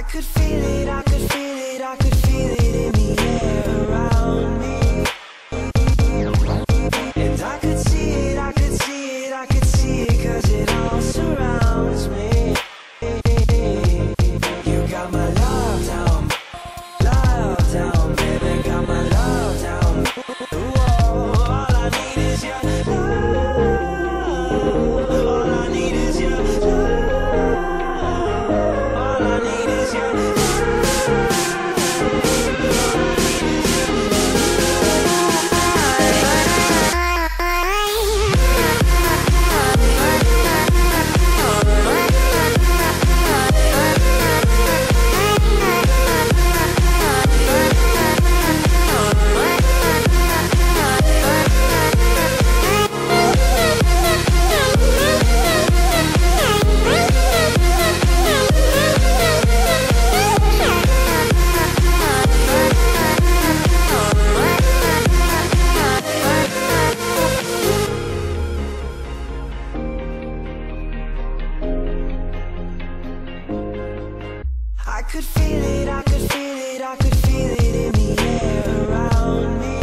I could feel it, I could feel it, I could feel it in the air around me. And I could see it, I could see it, I could see it, 'cause it all surrounds me. You got my love down, baby, got my love down. Whoa, all I need is your love. All I need is your love. All I need is your love. I could feel it, I could feel it, I could feel it in the air around me.